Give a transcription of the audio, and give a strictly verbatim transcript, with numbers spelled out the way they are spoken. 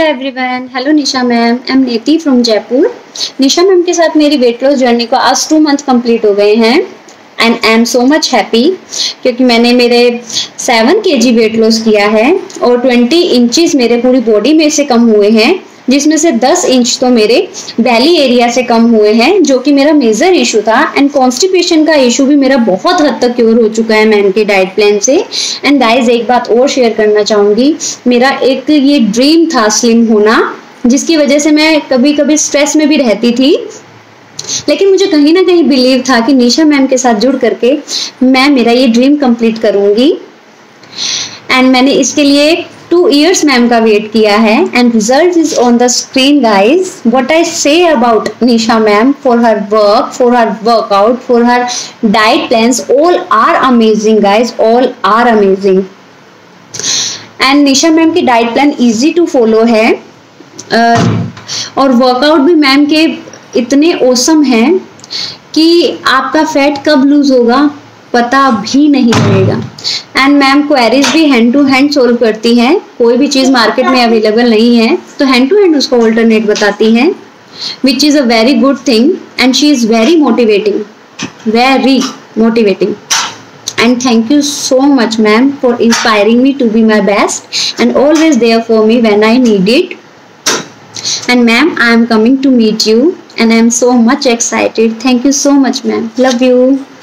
Everyone, hello Nisha ma'am, I am Neeti from Jaipur. Nisha ma'am के साथ मेरी वेट लॉस जर्नी को आज टू मंथ कंप्लीट हो गए हैं and I am so much happy क्योंकि मैंने मेरे सेवन केजी वेट लॉस किया है और ट्वेंटी इंचेस मेरे पूरी बॉडी में से कम हुए हैं, जिसमें से टेन इंच तो मेरे बैली एरिया से कम हुए हैं, जो कि मेरा मेजर इशू था। एंड कॉन्स्टिपेशन का इशू भी मेरा बहुत हद तक क्योर हो चुका है मैम के डाइट प्लान से। एंड गाइस, एक बात और शेयर करना चाहूंगी, मेरा एक ये ड्रीम था स्लिम होना, जिसकी वजह से मैं कभी कभी स्ट्रेस में भी रहती थी, लेकिन मुझे कहीं ना कहीं बिलीव था कि निशा मैम के साथ जुड़ करके मैं मेरा ये ड्रीम कंप्लीट करूंगी। एंड मैंने इसके लिए टू इयर्स मैम का वेट किया है and result is on the screen guys. What I say about Nisha ma'am, for her work, for her workout, for her diet plans, all are amazing guys, all are amazing. And Nisha ma'am की diet plan easy to follow है uh, और workout भी ma'am के इतने awesome हैं कि आपका fat कब लूज होगा पता भी नहीं लगेगा। एंड मैम क्वेरीज भी हैंड टू हैंड सोल्व करती हैं, कोई भी चीज़ मार्केट में अवेलेबल नहीं है तो हैंड टू हैंड उसको ऑल्टरनेट बताती हैं, which is a very good thing. And she is very motivating, very motivating. And thank you so much ma'am for inspiring me to be my best and always there for me when I need it. And ma'am, I am coming to meet you and I am so much excited. Thank you so much ma'am. Love you.